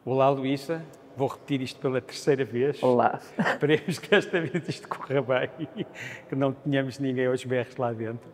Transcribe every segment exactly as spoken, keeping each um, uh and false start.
Olá, Luísa. Vou repetir isto pela terceira vez. Olá. Esperemos que esta vez isto corra bem, que não tenhamos ninguém aos berros lá dentro.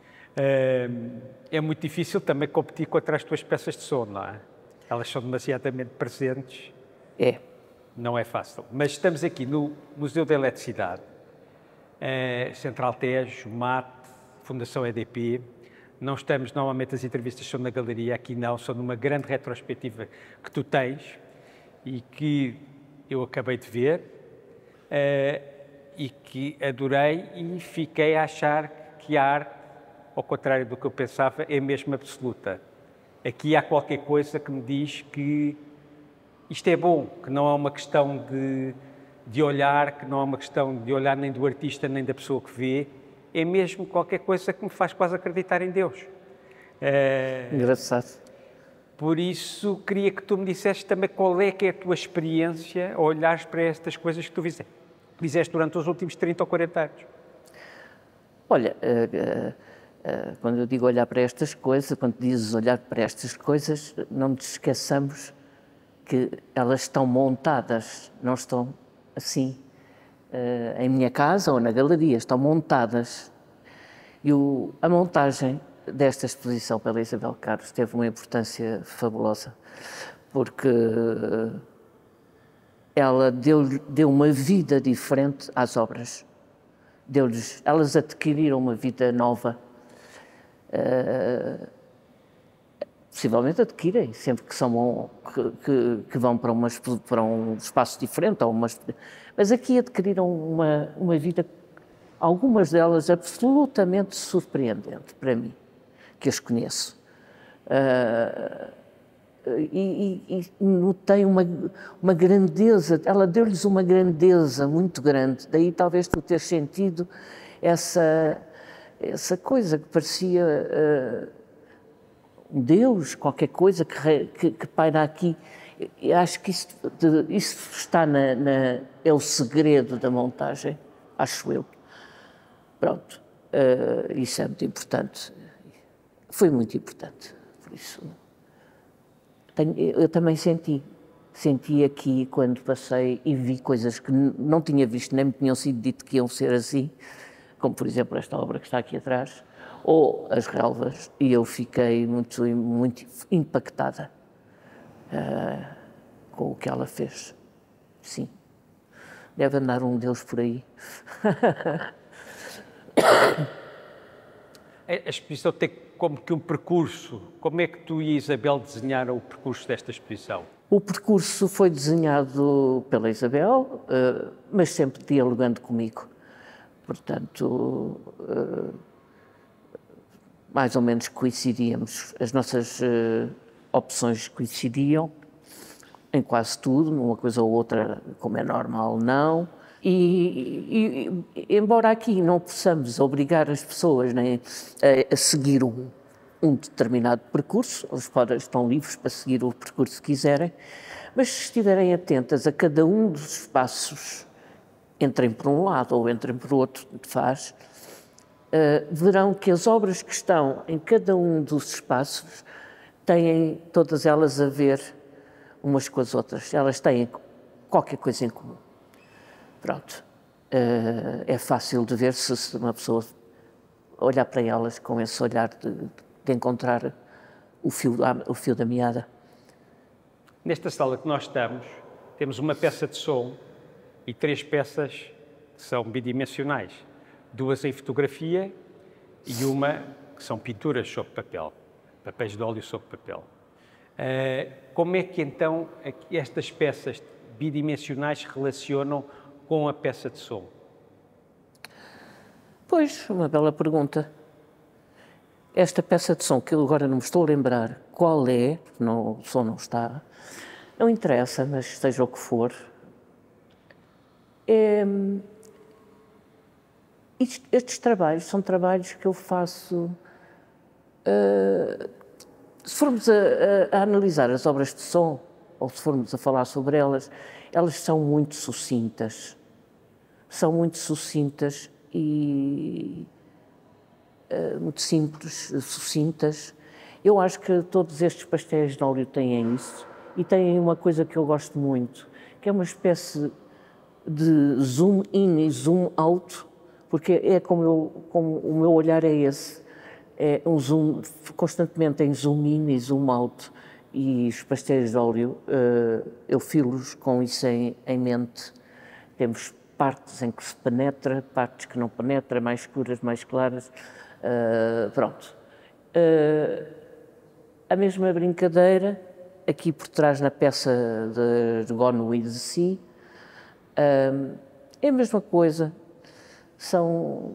É muito difícil também competir contra as tuas peças de som, não é? Elas são demasiadamente presentes. É. Não é fácil. Mas estamos aqui no Museu da Eletricidade, Central Tejo, M A T, Fundação E D P. Não estamos, normalmente as entrevistas são na galeria, aqui não, são numa grande retrospectiva que tu tens e que eu acabei de ver uh, e que adorei e fiquei a achar que a arte, ao contrário do que eu pensava, é mesmo absoluta. Aqui há qualquer coisa que me diz que isto é bom, que não é uma questão de, de olhar, que não é uma questão de olhar nem do artista nem da pessoa que vê, é mesmo qualquer coisa que me faz quase acreditar em Deus. Uh, Engraçado. Por isso, queria que tu me dissesse também qual é que é a tua experiência ao olhares para estas coisas que tu fizeste, fizeste durante os últimos trinta ou quarenta anos. Olha, uh, uh, uh, quando eu digo olhar para estas coisas, quando dizes olhar para estas coisas, não nos esqueçamos que elas estão montadas, não estão assim uh, em minha casa ou na galeria, estão montadas. E o, a montagem desta exposição pela Isabel Carlos teve uma importância fabulosa, porque ela deu, deu uma vida diferente às obras. Deu-lhes, elas adquiriram uma vida nova. Uh, possivelmente adquirem, sempre que, são, que, que, que vão para, uma, para um espaço diferente, ou uma, mas aqui adquiriram uma, uma vida, algumas delas absolutamente surpreendente para mim, que as conheço. Uh, e, e, e notei uma, uma grandeza, ela deu-lhes uma grandeza muito grande, daí talvez tu teres sentido essa, essa coisa que parecia uh, um Deus, qualquer coisa que, que, que paira aqui. Eu acho que isso, de, isso está na, na, é o segredo da montagem, acho eu. Pronto, uh, isso é muito importante. Foi muito importante, por isso. Tenho, eu também senti, senti aqui quando passei e vi coisas que não tinha visto, nem me tinham sido dito que iam ser assim, como por exemplo esta obra que está aqui atrás, ou as relvas, e eu fiquei muito, muito impactada uh, com o que ela fez. Sim, deve andar um Deus por aí. A exposição tem como que um percurso. Como é que tu e a Isabel desenharam o percurso desta exposição? O percurso foi desenhado pela Isabel, uh, mas sempre dialogando comigo. Portanto, uh, mais ou menos coincidíamos, as nossas uh, opções coincidiam em quase tudo, numa coisa ou outra, como é normal, não. E, e, e embora aqui não possamos obrigar as pessoas, né, a, a seguir um, um determinado percurso, eles podem, estão livres para seguir o percurso que quiserem, mas se estiverem atentas a cada um dos espaços, entrem por um lado ou entrem por outro, faz, uh, verão que as obras que estão em cada um dos espaços têm todas elas a ver umas com as outras, elas têm qualquer coisa em comum. Pronto, uh, é fácil de ver se uma pessoa olhar para elas com esse olhar de, de encontrar o fio, o fio da meada. Nesta sala que nós estamos, temos uma peça de som e três peças que são bidimensionais. Duas em fotografia e uma que são pinturas sobre papel, papéis de óleo sobre papel. Uh, como é que então estas peças bidimensionais se relacionam com a peça de som? Pois, uma bela pergunta. Esta peça de som, que eu agora não me estou a lembrar qual é, porque não, o som não está, não interessa, mas seja o que for, é, estes, estes trabalhos são trabalhos que eu faço, uh, se formos a, a, a analisar as obras de som, ou se formos a falar sobre elas, elas são muito sucintas, são muito sucintas e uh, muito simples, sucintas. Eu acho que todos estes pastéis de óleo têm isso e têm uma coisa que eu gosto muito, que é uma espécie de zoom in e zoom out, porque é como, eu, como o meu olhar é esse, é um zoom, constantemente em zoom in e zoom out, e os pastéis de óleo, eu filo-os com isso em, em mente. Temos partes em que se penetra, partes que não penetra, mais escuras, mais claras, uh, pronto. Uh, a mesma brincadeira, aqui por trás na peça de, de Gone with the Sea, uh, é a mesma coisa, são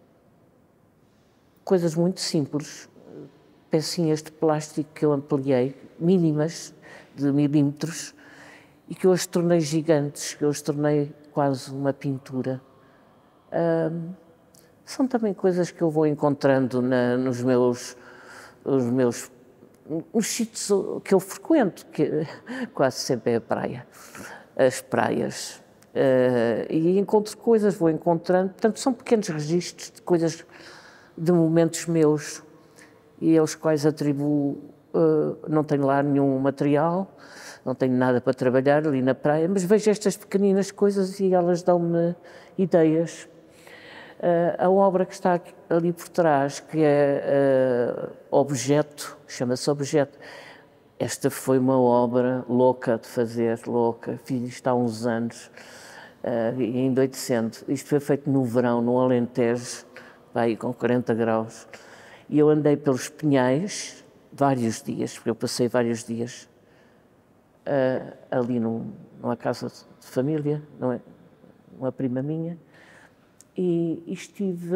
coisas muito simples, pecinhas de plástico que eu ampliei, mínimas, de milímetros, e que eu as tornei gigantes, que eu as tornei quase uma pintura. Um, são também coisas que eu vou encontrando na, nos meus, os meus, nos sítios que eu frequento, que quase sempre é a praia, as praias. Uh, e encontro coisas, vou encontrando, portanto são pequenos registros de coisas, de momentos meus, e aos quais atribuo, uh, não tenho lá nenhum material, não tenho nada para trabalhar ali na praia, mas vejo estas pequeninas coisas e elas dão-me ideias. Uh, a obra que está ali por trás, que é uh, Objeto, chama-se Objeto, esta foi uma obra louca de fazer, louca, fiz isto há uns anos, uh, e endoidecendo. Isto foi feito no verão, no Alentejo, aí com quarenta graus, e eu andei pelos Pinhais vários dias, porque eu passei vários dias uh, ali num, numa casa de família, não é? Uma prima minha, e, e estive,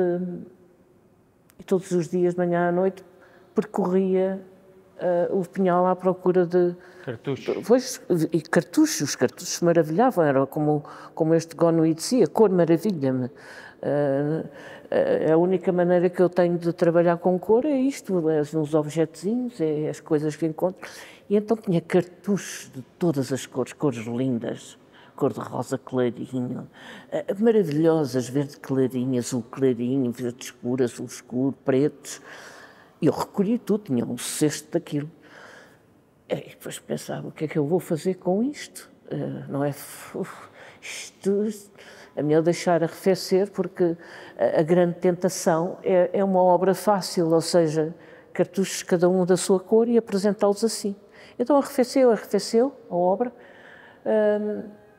e todos os dias, de manhã à noite, percorria uh, o Pinhal à procura de... Cartuchos. Pois, e cartuchos, os cartuchos maravilhavam, era como, como este Gone with the Sea, a cor maravilha-me. Uh, a única maneira que eu tenho de trabalhar com cor é isto, é nos objetozinhos, é as coisas que encontro. E então tinha cartuchos de todas as cores, cores lindas, cor de rosa clarinho, uh, maravilhosas, verde clarinho, azul clarinho, verde escuro, azul escuro, pretos. E eu recolhi tudo, tinha um cesto daquilo. E depois pensava, o que é que eu vou fazer com isto? Uh, não é... Uf, isto... É melhor deixar arrefecer, porque a, a grande tentação é, é uma obra fácil, ou seja, cartuchos cada um da sua cor e apresentá-los assim. Então arrefeceu, arrefeceu a obra, hum,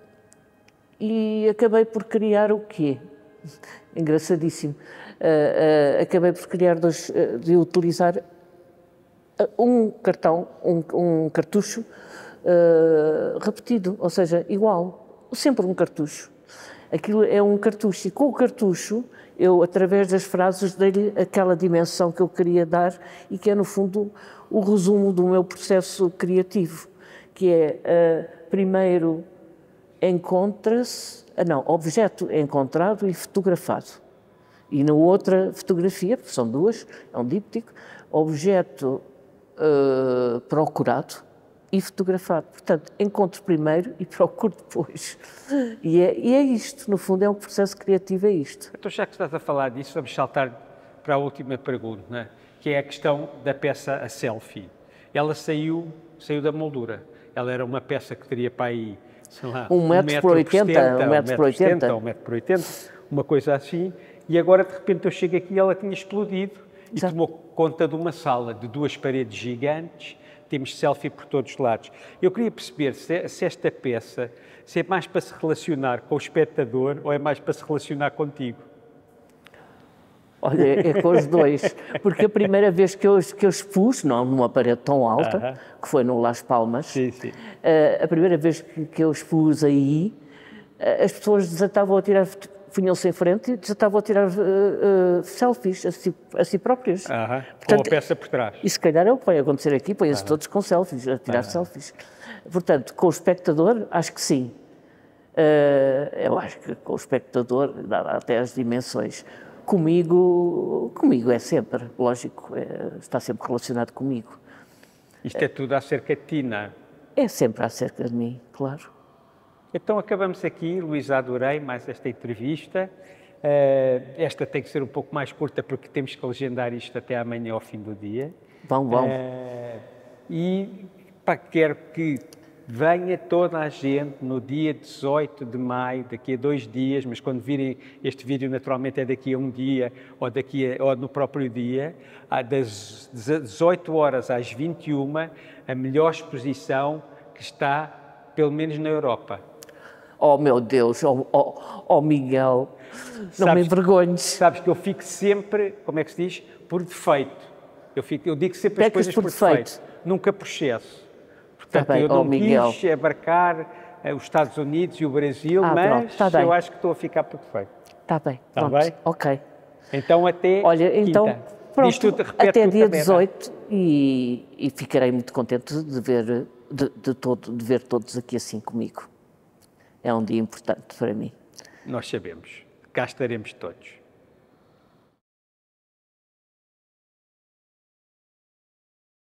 e acabei por criar o quê? Engraçadíssimo. Uh, uh, acabei por criar dois, uh, de utilizar um cartão, um, um cartucho uh, repetido, ou seja, igual, sempre um cartucho. Aquilo é um cartucho, e com o cartucho, eu, através das frases, dei-lhe aquela dimensão que eu queria dar e que é, no fundo, o resumo do meu processo criativo, que é, uh, primeiro, encontra-se, uh, não, objeto é encontrado e fotografado. E na outra fotografia, porque são duas, é um díptico, objeto uh, procurado e fotografado. Portanto, encontro primeiro e procuro depois. E é, e é isto, no fundo, é um processo criativo, é isto. Então, já que estás a falar disso, vamos saltar para a última pergunta, né? Que é a questão da peça a selfie. Ela saiu, saiu da moldura. Ela era uma peça que teria para aí, sei lá, um metro por oitenta, um metro por oitenta, um metro por oitenta, uma coisa assim, e agora, de repente, eu chego aqui e ela tinha explodido e Exato. Tomou conta de uma sala de duas paredes gigantes. Temos selfie por todos os lados. Eu queria perceber se, se esta peça se é mais para se relacionar com o espectador ou é mais para se relacionar contigo. Olha, é com os dois, porque a primeira vez que eu, que eu expus, não numa parede tão alta, uh-huh. que foi no Las Palmas, sim, sim. Uh, a primeira vez que, que eu expus aí, uh, as pessoas desatavam a tirar, punham-se em frente e desatavam a tirar uh, uh, selfies a si, a si próprias. Uh-huh. Portanto, com a peça por trás. E se calhar é o que vai acontecer aqui, põem-se uh-huh. todos com selfies, a tirar uh-huh. selfies. Portanto, com o espectador, acho que sim. Uh, eu acho que com o espectador, dá até as dimensões. Comigo, comigo é sempre, lógico, é, está sempre relacionado comigo. Isto é tudo acerca de ti, não é? É sempre acerca de mim, claro. Então acabamos aqui, Luísa, adorei mais esta entrevista. Uh, esta tem que ser um pouco mais curta porque temos que legendar isto até amanhã ao fim do dia. Vão, vão. Uh, e pá, quero que venha toda a gente no dia dezoito de maio, daqui a dois dias, mas quando virem este vídeo naturalmente é daqui a um dia ou, daqui a, ou no próprio dia, das dezoito horas às vinte e uma, a melhor exposição que está, pelo menos na Europa. Oh meu Deus, oh, oh, oh Miguel, não Sabes, me envergonhes. Sabes que eu fico sempre, como é que se diz, por defeito. Eu, fico, eu digo sempre as Pecas coisas por por defeito. defeito, nunca por excesso. Portanto, Tá bem, eu não oh, Miguel. quis abarcar eh, os Estados Unidos e o Brasil, Ah, mas pronto, tá bem. eu acho que estou a ficar por defeito. Está bem, Tá pronto, bem? ok. Então até Olha, quinta. então, Diz pronto, tudo, repete até tudo dia também, dezoito e, e ficarei muito contente de ver, de, de, todo, de ver todos aqui assim comigo. É um dia importante para mim. Nós sabemos, cá estaremos todos.